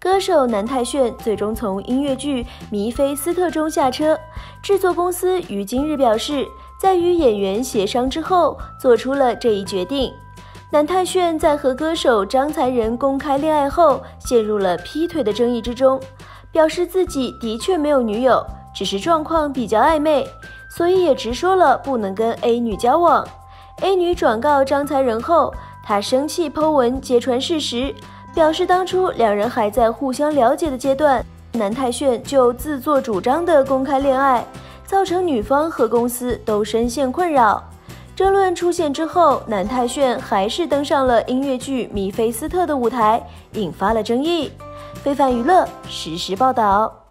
歌手南泰炫最终从音乐剧《弥菲斯特》中下车。制作公司于今日表示，在与演员协商之后，做出了这一决定。南泰炫在和歌手张才仁公开恋爱后，陷入了劈腿的争议之中，表示自己的确没有女友，只是状况比较暧昧，所以也直说了不能跟 A 女交往。A 女转告张才仁后，他生气po文揭穿事实，表示当初两人还在互相了解的阶段，南泰炫就自作主张的公开恋爱，造成女方和公司都深陷困扰。争论出现之后，南泰炫还是登上了音乐剧《弥菲斯特》的舞台，引发了争议。非凡娱乐实时报道。